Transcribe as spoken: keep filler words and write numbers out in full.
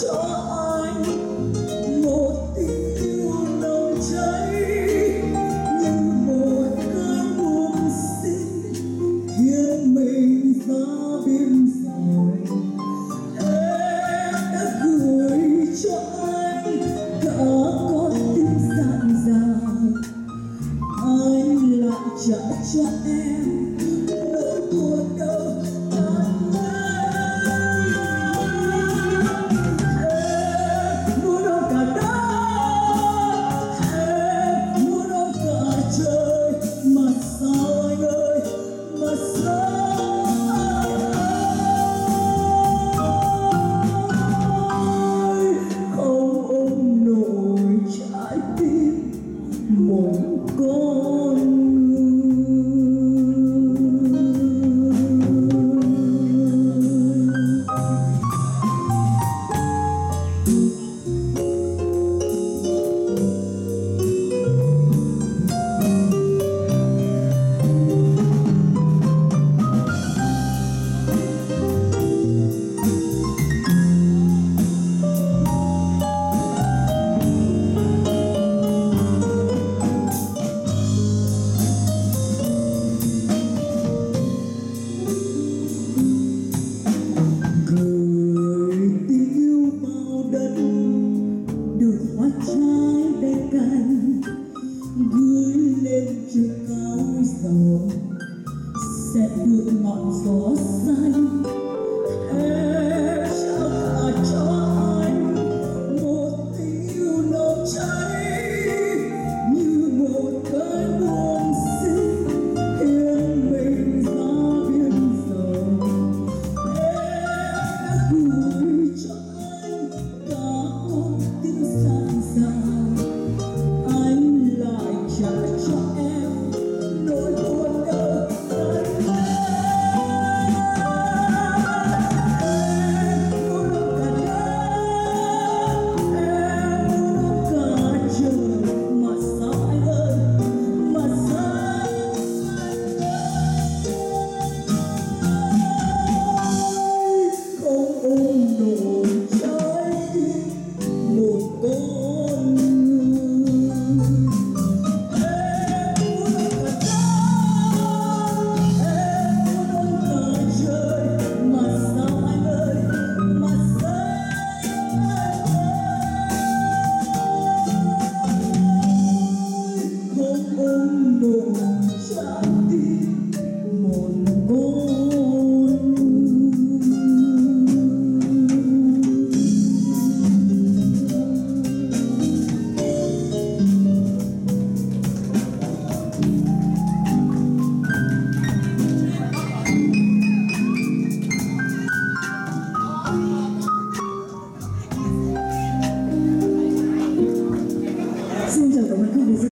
cho anh một tình yêu nồng cháy như một cơn buông sinh khiến mình ra biên giới. Em đã gửi cho anh cả con tim dạt dào, anh lại trả cho em nỗi buồn đau tan nát. Em muốn ôm cả đất, em muốn ôm cả trời, mà sao anh ơi, mà sao anh không ôm nổi trái tim một con trái đầy cành gửi lên trời cao rồi sẽ được ngọn gió xanh. Em trao cả cho anh một tình yêu nồng cháy như một cơn buông sinh khiến mình ra biên giới. Em đã gửi cho anh cả con tim dạt dào, anh lại trả cho em nỗi buồn đau tan nát. Em muốn ôm cả đất, em muốn ôm cả trời, mà sao anh ơi, mà sao anh không ôm nổi trái tim một con người. Em muốn ôm cả đất, em muốn ôm cả trời, mà sao anh ơi, mà sao anh không ôm nổi trái tim một con người. Xin chào